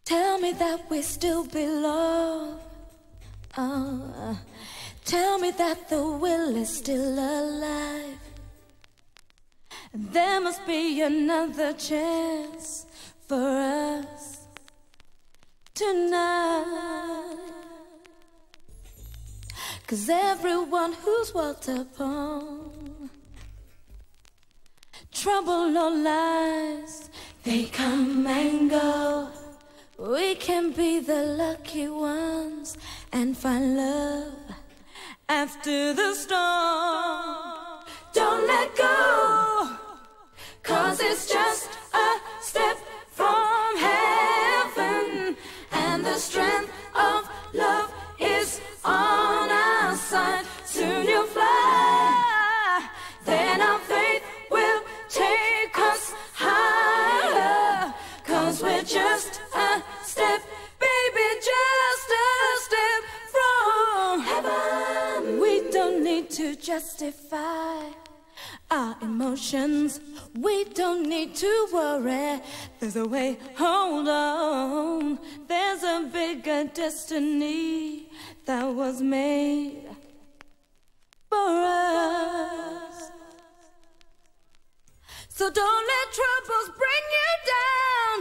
Tell me that we still belong. Tell me that the will is still alive. There must be another chance for us tonight. 'Cause everyone who's walked upon trouble or lies, they come and go. We can be the lucky ones and find love after the storm. Don't let go, 'cause it's just a step from heaven, and the strength of love is on our side. Soon you'll fly, then our faith will take us higher, 'cause we're just a step, baby, just a step from heaven. We don't need to justify our emotions, we don't need to worry. There's a way, hold on. There's a bigger destiny that was made for us. So don't let troubles bring you down.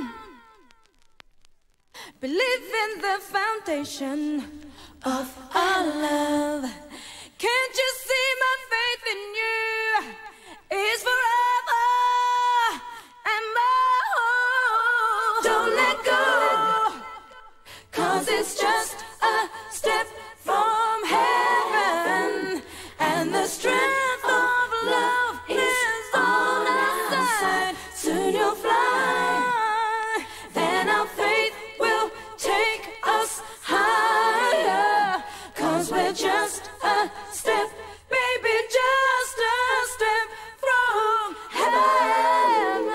Believe in the foundation of our love. Can't you see my faith in you is forever and more? Don't let go, 'cause it's just a step from heaven, and the strength of love is on our side. Soon you'll fly, then our faith will take us higher, 'cause we're just a step, baby, just a step from heaven.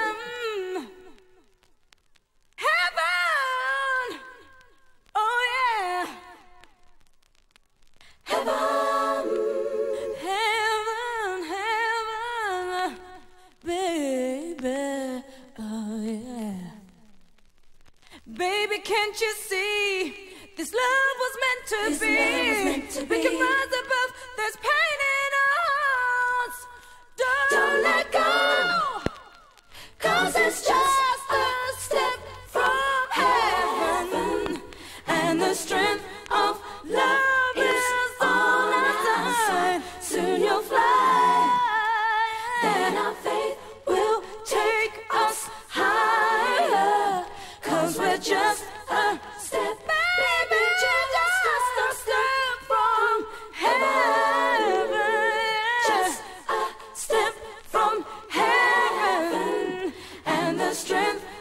Heaven, oh yeah. Heaven, heaven, heaven, baby, oh yeah. Baby, can't you see this love was meant to be? We can rise above this pain in our hearts. Don't let go, 'cause it's just a step from heaven, and the strength of love is on our side. Soon you'll fly, then our faith will take us higher, 'cause we're just a step, baby, just a step from heaven. Just a step from heaven, and the strength